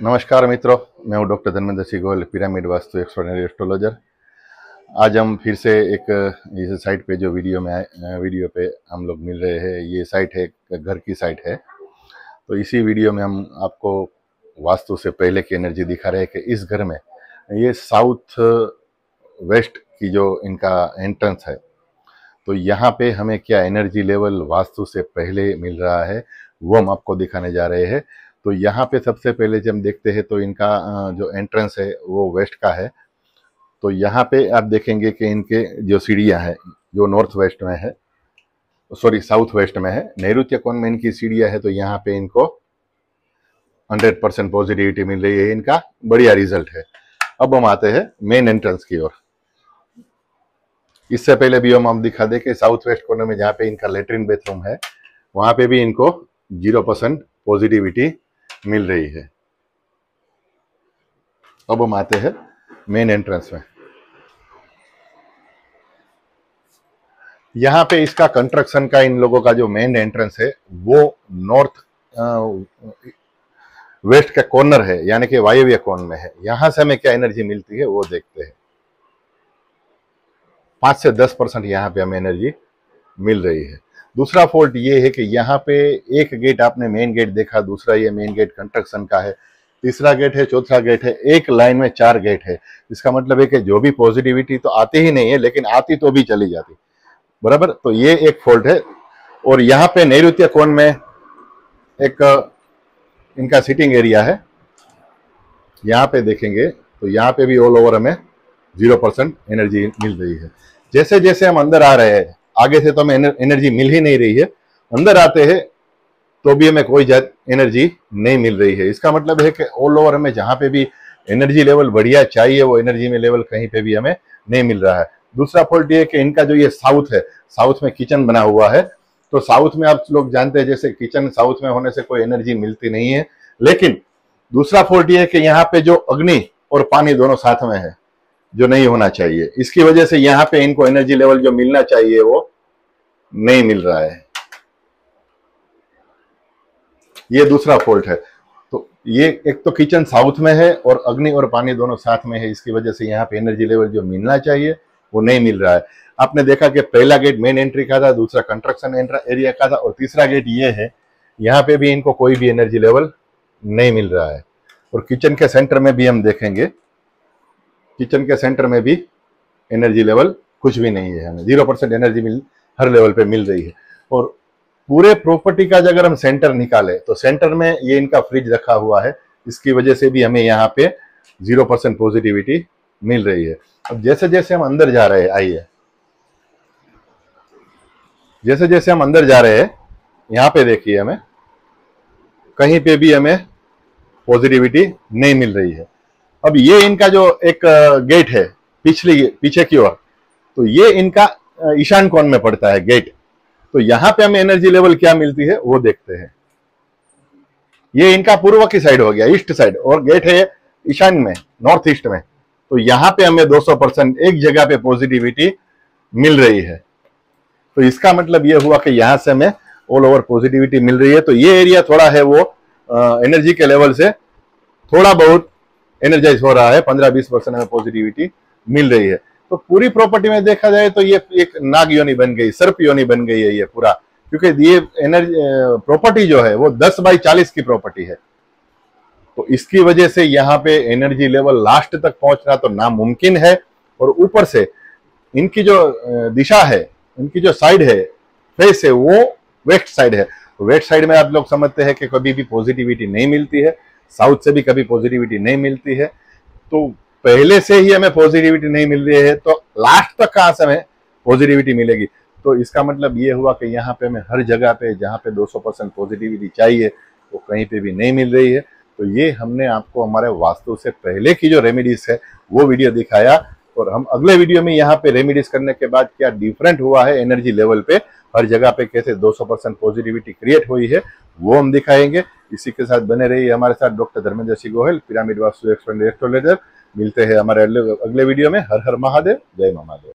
नमस्कार मित्रों, मैं हूं doctor Dharmendra Singh Goyal, pyramid vastu extraordinary astrologer. आज हम फिर से एक इस साइट पे जो वीडियो पे हम लोग मिल रहे हैं। ये साइट है, घर की साइट है। तो इसी वीडियो में हम आपको वास्तु से पहले की एनर्जी दिखा रहे हैं कि इस घर में ये साउथ वेस्ट की जो इनका एंट्रेंस है, तो यहाँ पे हमें क्या एनर्जी लेवल वास्तु से पहले मिल रहा है वो हम आपको दिखाने जा रहे हैं। तो यहाँ पे सबसे पहले जब हम देखते हैं तो इनका जो एंट्रेंस है वो वेस्ट का है। तो यहाँ पे आप देखेंगे कि इनके जो सीढ़ियाँ हैं जो नॉर्थ वेस्ट में है, सॉरी साउथ वेस्ट में है, नैऋत्य कोण में इनकी सीढ़ियाँ है। तो यहाँ पे इनको 100% पॉजिटिविटी मिल रही है, इनका बढ़िया रिजल्ट है। अब हम आते हैं मेन एंट्रेंस की ओर। इससे पहले भी हम दिखा दें कि साउथ वेस्ट कॉर्नर में जहाँ पे इनका लेटरिन बाथरूम है वहां पे भी इनको 0% पॉजिटिविटी मिल रही है। अब हम आते हैं मेन एंट्रेंस में। यहाँ पे इसका कंस्ट्रक्शन का इन लोगों का जो मेन एंट्रेंस है वो नॉर्थ वेस्ट का कॉर्नर है, यानी कि वायव्य कोण में है। यहां से हमें क्या एनर्जी मिलती है वो देखते हैं। 5 से 10% यहाँ पे हमें एनर्जी मिल रही है। दूसरा फॉल्ट ये है कि यहाँ पे एक गेट आपने मेन गेट देखा, दूसरा ये मेन गेट कंस्ट्रक्शन का है, तीसरा गेट है, चौथा गेट है, एक लाइन में 4 गेट है। इसका मतलब है कि जो भी पॉजिटिविटी तो आती ही नहीं है, लेकिन आती तो भी चली जाती, बराबर। तो ये एक फॉल्ट है। और यहाँ पे नैऋत्य कोण में एक इनका सिटिंग एरिया है, यहाँ पे देखेंगे तो यहाँ पे भी ऑल ओवर हमें 0% एनर्जी मिल रही है। जैसे जैसे हम अंदर आ रहे हैं, आगे से तो हमें एनर्जी मिल ही नहीं रही है, अंदर आते हैं तो भी हमें कोई एनर्जी नहीं मिल रही है। इसका मतलब है कि ऑल ओवर हमें जहां पे भी एनर्जी लेवल बढ़िया चाहिए वो एनर्जी में लेवल कहीं पे भी हमें नहीं मिल रहा है। दूसरा फॉल्ट ये है कि इनका जो ये साउथ है, साउथ में किचन बना हुआ है। तो साउथ में आप लोग जानते हैं जैसे किचन साउथ में होने से कोई एनर्जी मिलती नहीं है। लेकिन दूसरा फॉल्ट ये है कि यहाँ पे जो अग्नि और पानी दोनों साथ में है, जो नहीं होना चाहिए। इसकी वजह से यहाँ पे इनको एनर्जी लेवल जो मिलना चाहिए वो नहीं मिल रहा है। ये दूसरा फॉल्ट है। तो ये एक तो किचन साउथ में है और अग्नि और पानी दोनों साथ में है, इसकी वजह से यहाँ पे एनर्जी लेवल जो मिलना चाहिए वो नहीं मिल रहा है। आपने देखा कि पहला गेट मेन एंट्री का था, दूसरा कंस्ट्रक्शन एरिया का था, और तीसरा गेट ये है। यहाँ पे भी इनको कोई भी एनर्जी लेवल नहीं मिल रहा है। और किचन के सेंटर में भी हम देखेंगे, किचन के सेंटर में भी एनर्जी लेवल कुछ भी नहीं है, हमें 0% एनर्जी हर लेवल पे मिल रही है। और पूरे प्रॉपर्टी का अगर हम सेंटर निकालें तो सेंटर में ये इनका फ्रिज रखा हुआ है, इसकी वजह से भी हमें यहाँ पे 0% पॉजिटिविटी मिल रही है। अब जैसे जैसे हम अंदर जा रहे हैं, आइए, जैसे जैसे हम अंदर जा रहे हैं यहाँ पे देखिए हमें कहीं पे भी हमें पॉजिटिविटी नहीं मिल रही है। अब ये इनका जो एक गेट है पीछे की ओर, तो ये इनका ईशान कोण में पड़ता है गेट। तो यहां पे हमें एनर्जी लेवल क्या मिलती है वो देखते हैं। ये इनका पूर्व की साइड हो गया, ईस्ट साइड, और गेट है ईशान में, नॉर्थ ईस्ट में। तो यहां पे हमें 200% एक जगह पे पॉजिटिविटी मिल रही है। तो इसका मतलब ये हुआ कि यहां से हमें ऑल ओवर पॉजिटिविटी मिल रही है। तो ये एरिया थोड़ा है वो एनर्जी के लेवल से थोड़ा बहुत एनर्जाइज हो रहा है, 15-20% हमें पॉजिटिविटी मिल रही है। तो पूरी प्रॉपर्टी में देखा जाए तो ये एक नाग योनि बन गई, सर्प योनि बन गई है ये पूरा, क्योंकि ये एनर्जी प्रॉपर्टी जो है वो 10/40 की प्रॉपर्टी है। तो इसकी वजह से यहाँ पे एनर्जी लेवल लास्ट तक पहुंचना तो नामुमकिन है। और ऊपर से इनकी जो दिशा है, इनकी जो साइड है, फेस है, वो वेस्ट साइड है। वेस्ट साइड में आप लोग समझते हैं कि कभी भी पॉजिटिविटी नहीं मिलती है, साउथ से भी कभी पॉजिटिविटी नहीं मिलती है। तो पहले से ही हमें पॉजिटिविटी नहीं मिल रही है, तो लास्ट तक कहां से हमें पॉजिटिविटी मिलेगी। तो इसका मतलब ये हुआ कि यहाँ पे हमें हर जगह पे जहाँ पे 200% पॉजिटिविटी चाहिए वो कहीं पे भी नहीं मिल रही है। तो ये हमने आपको हमारे वास्तु से पहले की जो रेमेडीज है वो वीडियो दिखाया, और हम अगले वीडियो में यहाँ पे रेमेडीज करने के बाद क्या डिफरेंट हुआ है एनर्जी लेवल पे, हर जगह पे कैसे 200% पॉजिटिविटी क्रिएट हुई है वो हम दिखाएंगे। इसी के साथ बने रहिए हमारे साथ। Doctor Dharmendra Singh Goyal, pyramid vastu extraordinary astrologer. मिलते हैं हमारे अगले वीडियो में। हर हर महादेव, जय महादेव।